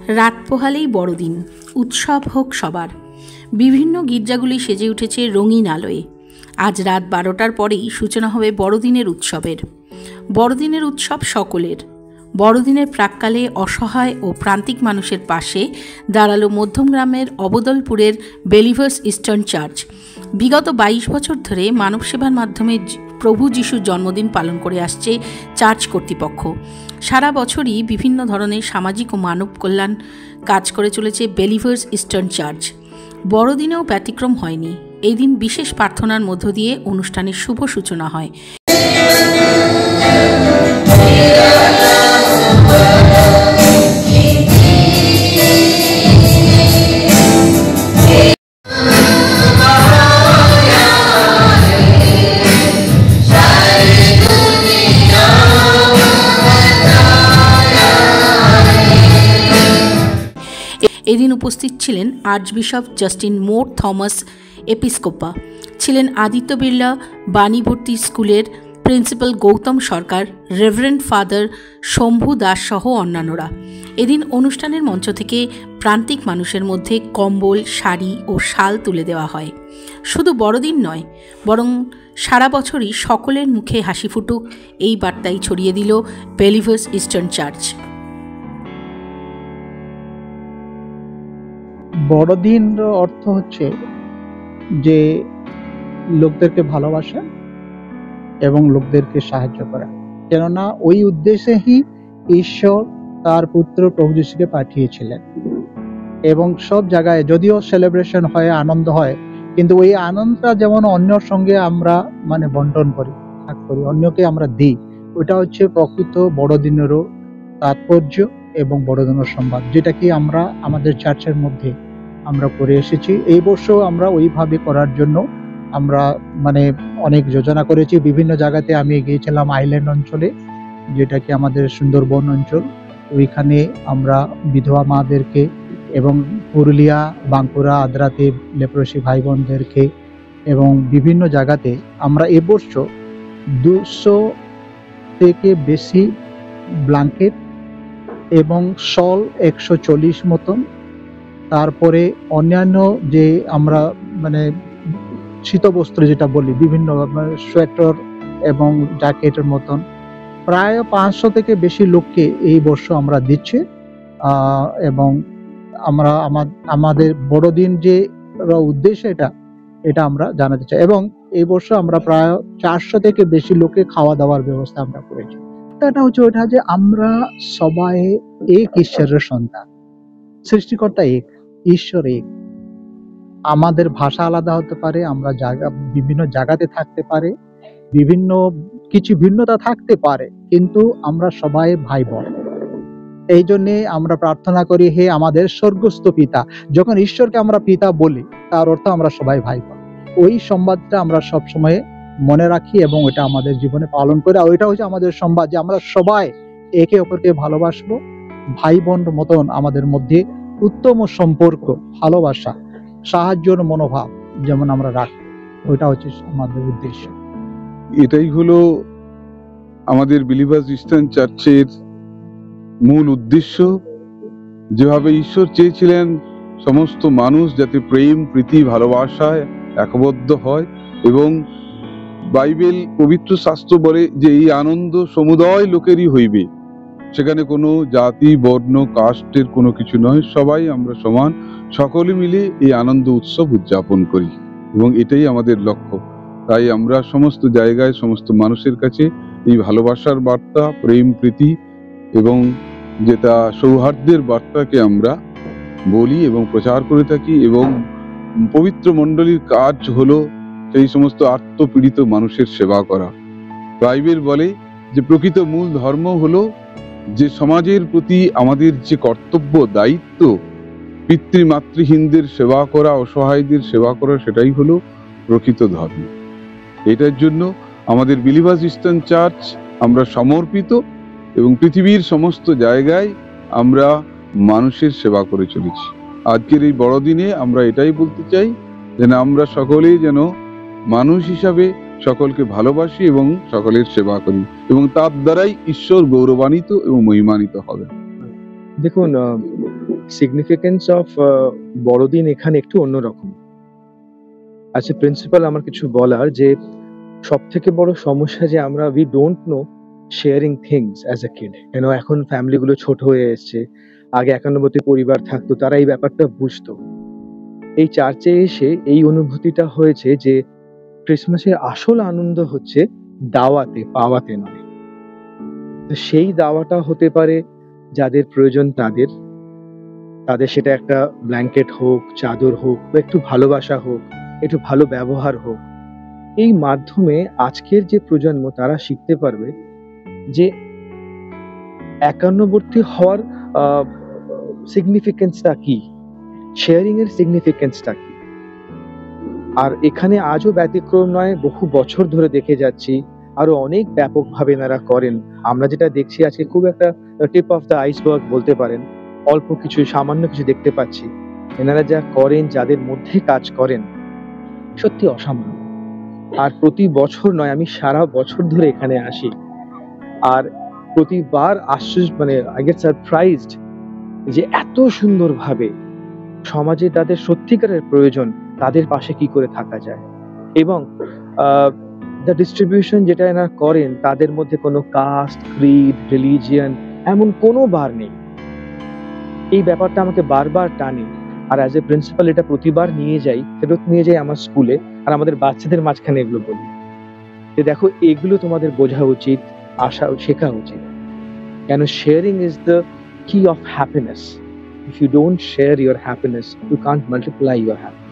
রাত পোহালেই বড়দিন, উৎসব হোক সবার। বিভিন্ন গির্জাগুলি সেজে উঠেছে রঙিন আলোয়। আজ রাত 12টার পরেই সূচনা হবে বড়দিনের উৎসবের। বড়দিনের উৎসব সকলের। বড়দিনের প্রাক্কালে অসহায় ও প্রান্তিক মানুষের পাশে দাঁড়ালো মধ্যমগ্রামের অবদলপুরের বেলিভার্স ইস্টার্ন চার্চ। বিগত 22 বছর ধরে মানব সেবার মাধ্যমে প্রভু যিশুর জন্মদিন পালন করে আসছে চার্চ কর্তৃপক্ষ। সারা বছরই বিভিন্ন ধরনের সামাজিক ও মানব কল্যাণ কাজ করে চলেছে বেলিভার্স ইস্টার্ন চার্চ। বড়দিনেও ব্যতিক্রম হয়নি। এই দিন বিশেষ প্রার্থনার মধ্য দিয়ে অনুষ্ঠানের শুভ সূচনা হয়। এদিন উপস্থিত ছিলেন আর্চবিশপ জাস্টিন মোর থমাস এপিস্কোপা, ছিলেন আদিত্য বিড়লা বাণীভর্তি স্কুলের principal Gautam Sarkar, reverend father Shambhu Das সহ অন্যান্যরা। এদিন অনুষ্ঠানের মঞ্চ থেকে প্রান্তিক মানুষের মধ্যে কম্বল, শাড়ি ও শাল তুলে দেওয়া হয়। শুধু বড়দিন নয়, বরং সারা বছরই সকলের মুখে হাসি ফুটুক, এই বার্তাই ছড়িয়ে দিল বেলিভার্স ইস্টার্ন চার্চ। বড়দিন অর্থ হচ্ছে যে লোকদেরকে ভালোবাসা এবং লোকদেরকে সাহায্য করা, কেননা ওই উদ্দেশ্যেই ঈশ্বর তার পুত্র প্রভু যিশুকে পাঠিয়েছিলেন। এবং সব জায়গায় যদিও সেলিব্রেশন হয়, আনন্দ হয়, কিন্তু ওই আনন্দটা যেমন অন্যর সঙ্গে আমরা বন্টন করি, ভাগ করি, অন্যকে আমরা দিই, ওটা হচ্ছে প্রকৃত বড়দিনেরও তাৎপর্য এবং বড়দিনের সংবাদ, যেটা কি আমরা আমাদের চার্চের মধ্যে আমরা করে এসেছি। এই বছর আমরা ওইভাবে করার জন্য আমরা অনেক যোজনা করেছি। বিভিন্ন জায়গাতে আমি গিয়েছিলাম আইল্যান্ড অঞ্চলে, যেটা কি আমাদের সুন্দরবন অঞ্চল, ওইখানে আমরা বিধবা মাদেরকে এবং পুরুলিয়া, বাঁকুড়া, আদ্রাতে লেপ্রসি ভাই বোনদেরকে এবং বিভিন্ন জায়গাতে আমরা এবছর 200 থেকে বেশি ব্ল্যাঙ্কেট এবং শল 140 মতন, তারপরে অন্যান্য যে আমরা শীতবস্ত্র যেটা বলি, বিভিন্ন সোয়েটার এবং জ্যাকেটের মতন প্রায় 500 থেকে বেশি লোককে এই বর্ষ আমরা দিচ্ছি। এবং আমরা আমাদের বড়দিন যে উদ্দেশ্য এটা আমরা জানাতে চাই। এবং এই বর্ষ আমরা প্রায় 400 থেকে বেশি লোককে খাওয়া দাওয়ার ব্যবস্থা আমরা করেছি। এটা হচ্ছে ওইটা যে আমরা সবাই এক ঈশ্বরের সন্তান, সৃষ্টিকর্তা এক, ঈশ্বর এক। আমাদের ভাষা আলাদা হতে পারে, আমরা বিভিন্ন জায়গাতে থাকতে পারে, বিভিন্ন কিছু ভিন্নতা থাকতে পারে, কিন্তু আমরা সবাই ভাই বোন। এই জন্যে আমরা প্রার্থনা করি, হে আমাদের স্বর্গস্থ পিতা। যখন ঈশ্বরকে আমরা পিতা বলি, তার অর্থ আমরা সবাই ভাই বোন। ওই সংবাদটা আমরা সবসময় মনে রাখি এবং ওটা আমাদের জীবনে পালন করি। আর ওইটা হচ্ছে আমাদের সংবাদ যে আমরা সবাই একে অপরকে ভালোবাসবো, ভাই বোন মতন আমাদের মধ্যে উত্তম সম্পর্ক, ভালোবাসা, সাহায্যের মনোভাব যেমন আমরা রাখি, ওইটা হচ্ছে আমাদের উদ্দেশ্য। এটাই হলো আমাদের বিলিভার্স ইস্টার্ন চার্চের মূল উদ্দেশ্য। যেভাবে ঈশ্বর চেয়েছিলেন সমস্ত মানুষ যাতে প্রেম, প্রীতি, ভালোবাসায় একবদ্ধ হয়, এবং বাইবেল পবিত্র শাস্ত্র বলে যে এই আনন্দ সমুদয় লোকেরই হইবে, সেখানে কোনো জাতি, বর্ণ, কাস্টের কোনো কিছু নয়, সবাই আমরা সমান, সকলে মিলে এই আনন্দ উৎসব উদযাপন করি এবং এটাই আমাদের লক্ষ্য। তাই আমরা সমস্ত জায়গায় সমস্ত মানুষের কাছে এই ভালোবাসার বার্তা, প্রেম, প্রীতি এবং যেটা সৌহার্দ্যের বার্তাকে আমরা বলি এবং প্রচার করে থাকি। এবং পবিত্র মণ্ডলীর কাজ হলো সেই সমস্ত আত্মপীড়িত মানুষের সেবা করা। বাইবেল বলে যে প্রকৃত মূল ধর্ম হলো যে সমাজের প্রতি আমাদের যে কর্তব্য, দায়িত্ব, পিতৃমাতৃহীনদের সেবা করা, অসহায়দের সেবা করা, সেটাই হলো প্রকৃত ধর্ম। এটার জন্য আমাদের বিলিভার্স ইস্টার্ন চার্চ আমরা সমর্পিত এবং পৃথিবীর সমস্ত জায়গায় আমরা মানুষের সেবা করে চলেছি। আজকের এই বড়দিনে আমরা এটাই বলতে চাই যে আমরা সকলেই যেন মানুষ হিসাবে সকলকে ভালোবাসি এবং সকলের সেবা করি, এবং তার দ্বারাই ঈশ্বর গৌরবান্বিত এবং মহিমান্বিত হবে। দেখুন, সিগনিফিকেন্স অফ বড়দিন এখানে একটু অন্যরকম। আচ্ছা, প্রিন্সিপাল আমার কিছু বলার যে সব থেকে বড় সমস্যা যে আমরা we don't know sharing things as a kid. এখন ফ্যামিলি গুলো ছোট হয়ে এসছে। আগে একান্নবর্তী পরিবার থাকতো, তারা এই ব্যাপারটা বুঝতো। এই চার্চে এসে এই অনুভূতিটা হয়েছে যে ক্রিসমাসের আসল আনন্দ হচ্ছে দাওয়াতে, পাওয়াতে নয়। তো সেই দাওয়াটা হতে পারে যাদের প্রয়োজন তাদের, তাদের সেটা একটা ব্ল্যাঙ্কেট হোক, চাদর হোক, বা একটু ভালোবাসা হোক, একটু ভালো ব্যবহার হোক। এই মাধ্যমে আজকের যে প্রজন্ম তারা শিখতে পারবে যে একান্নবর্তী হওয়ার সিগনিফিকেন্সটা কি, শেয়ারিং এর সিগনিফিকেন্সটা কি। আর এখানে আজও ব্যতিক্রম নয়, বহু বছর ধরে দেখে যাচ্ছি আরো অনেক ব্যাপকভাবে এনারা করেন। আমরা যেটা দেখছি আজকে খুব একটা টিপ অফ দ্য আইসবার্গ বলতে পারেন, অল্প কিছু, সামান্য কিছু দেখতে পাচ্ছি। এনারা যা করেন, যাদের মধ্যে কাজ করেন, সত্যি অসামান্য। আর প্রতি বছর নয়, আমি সারা বছর ধরে এখানে আসি, আর প্রতিবার আশ্চর্য, আই গেট সারপ্রাইজড যে এত সুন্দরভাবে সমাজে তাদের সত্যিকারের প্রয়োজন, তাদের পাশে কি করে থাকা যায়। এবং দ্য ডিস্ট্রিবিউশন যেটা এনারা করেন, তাদের মধ্যে কোনো কাস্ট, ক্রিড, রিলিজিয়ন এমন কোনো বার নেই। এই ব্যাপারটা আমাকে বারবার টানে। আর অ্যাজ এ প্রিন্সিপাল এটা প্রতিবার ফেরত নিয়ে যাই আমার স্কুলে, আর আমাদের বাচ্চাদের মাঝখানে এগুলো বলি যে দেখো, এগুলো তোমাদের বোঝা উচিত, শেখা উচিত। কেন sharing is the key of happiness. If you don't share your happiness, you can't multiply your happiness.